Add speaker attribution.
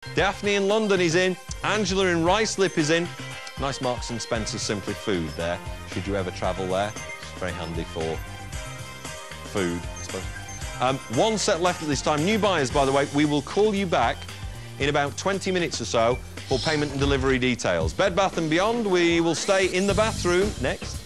Speaker 1: Daphne in London is in. Angela in Ruislip is in. Nice Marks and Spencer's Simply Food there, should you ever travel there. It's very handy for food, I suppose. One set left at this time. New buyers, by the way, we will call you back in about 20 minutes or so for payment and delivery details. Bed Bath & Beyond, we will stay in the bathroom next.